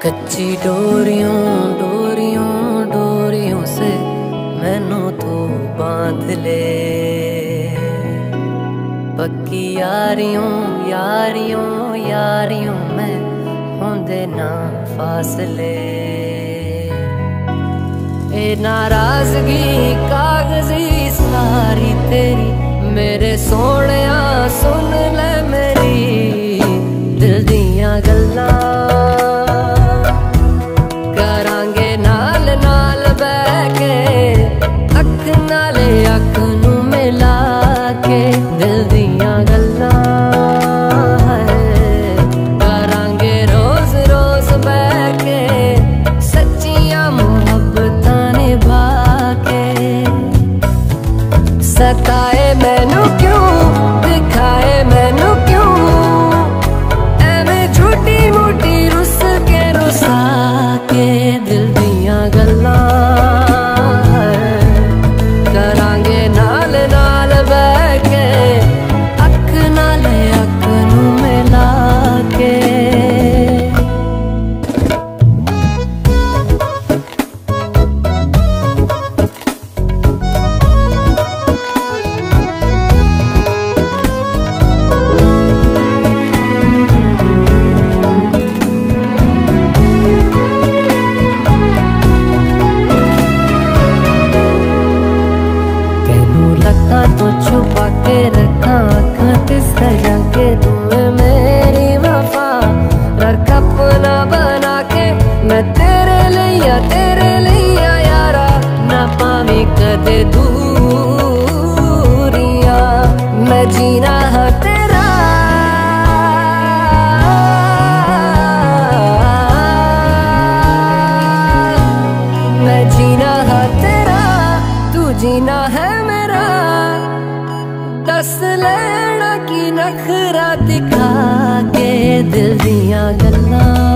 कच्ची डोरियों डोरियों डोरियों से मैनू तू बांध ले। पक्की यारियों यारियों यारियों में होंदे ना फासले। ए नाराजगी कागजी सारी तेरी मेरे सोहणिया सुन ले मेरी दिल दियां गल्लां। करांगे नाल नाल बैठ के अख नाले अख नू मिला के दिल दियां गल्लां। करांगे रोज रोज बैठ के सच्चियां मुहब्बतां निभा के। सताए मैनू क्यों दिखाए मैनू क्यों एवें झूठी मूठी रुस के रुसा के दिल दियां गल्लां। करांगे नाल नाल बैठ के अख नाले अख नू मिला के। तो छुपा के रखा आँखां ते सजा के तुम्हें मेरी वफा रख अपना बना के मैं तेरे लिया यारा ना पावे कदे दूरियां। मैं जीना है तेरा मैं जीना है तेरा तू जीना है मेरा। दस लेना की नखरा दिखा के दिल दियां गल्लां।